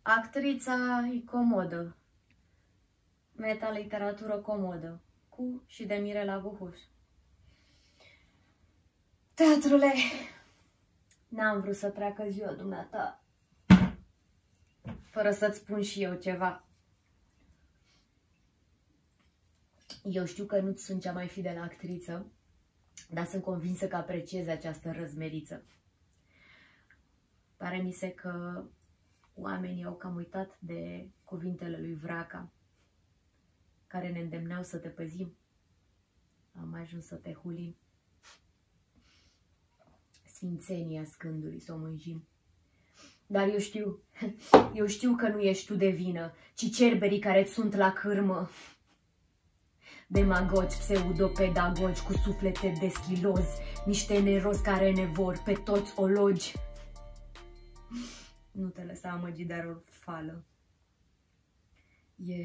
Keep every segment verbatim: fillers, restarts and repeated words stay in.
Actrița e comodă. Meta-literatură comodă. Cu și de Mirela Buhuș. Teatrule, n-am vrut să treacă ziua dumneata fără să-ți spun și eu ceva. Eu știu că nu sunt cea mai fidelă actriță, dar sunt convinsă că apreciez această răzmeriță. Pare mi se că oamenii au cam uitat de cuvintele lui Vraca, care ne îndemneau să te păzim. Am ajuns să te hulim. Sfințenia scândului să o mânjim. Dar eu știu, eu știu că nu ești tu de vină, ci cerberii care-ți sunt la cârmă. Demagogi, pseudopedagogi cu suflete de schilozi, niște nerozi care ne vor pe toți ologi. Nu te lăsa amăgi, dar o fală. E...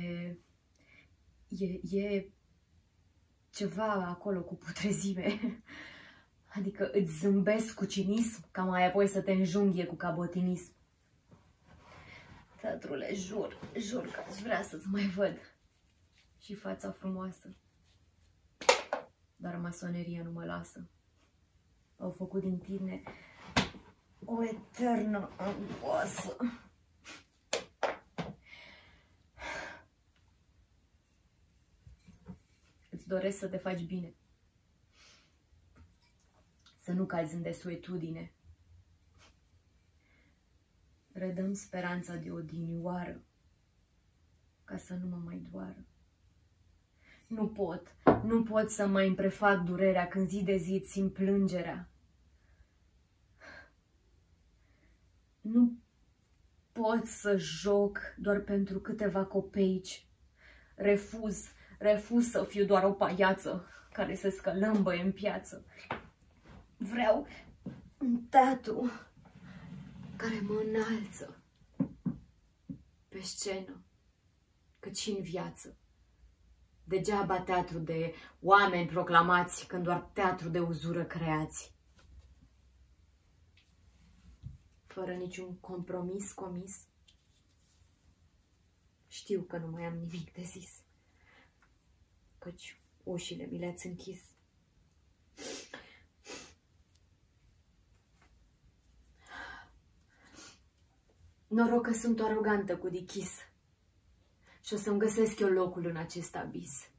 E... E... ceva acolo cu putrezime. Adică îți zâmbesc cu cinism, ca mai apoi să te înjunghie cu cabotinism. Teatrule, jur, jur că aș vrea să-ți mai văd și fața frumoasă. Dar masoneria nu mă lasă. Au făcut din tine o eternă angoasă. Îți doresc să te faci bine. Să nu cazi în desuetudine. Redăm speranța de odinioară, ca să nu mă mai doară. Nu pot, nu pot să mai îmi prefac durerea când zi de zi îți simt plângerea. Nu pot să joc doar pentru câteva copeici. Refuz, refuz să fiu doar o paiață care se scălămbăie în piață. Vreau un teatru care mă înalță pe scenă, cât și în viață. Degeaba teatru de oameni proclamați, când doar teatru de uzură creați. Fără niciun compromis comis. Știu că nu mai am nimic de zis, căci ușile mi le-ați închis. Noroc că sunt o arogantă cu dichis și o să-mi găsesc eu locul în acest abis.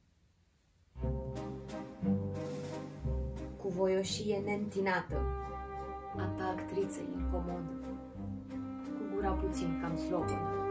Cu voioșie neîntinată, a ta actriță incomodă, cu gura puțin cam slobodă.